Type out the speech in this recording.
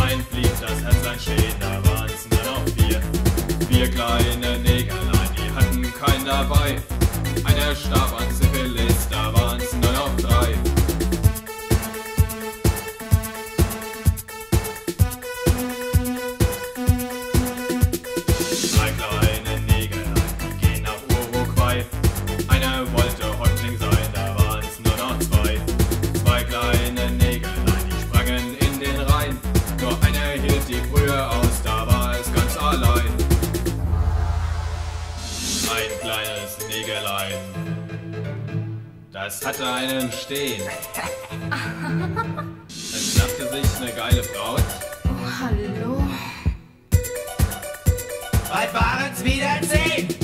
Ein blieb das Herzlein stehen, da waren's nur noch vier. Vier kleine Negerlein, die hatten keinen dabei. Einer starb an Syphilis, da waren's nur noch drei. Drei kleine Negerlein, die gehen nach Uruguay. Einer wollte Häuptling sein, da waren's nur noch zwei. Zwei kleine Negerlein, die sprangen in den Rhein. Nur einer hielt die Brühe aus, da war es ganz allein. Ein kleines Negerlein, das hatte einen Stehen. Es schnappte sich eine geile Braut. Oh, hallo. Bald waren's wieder 10.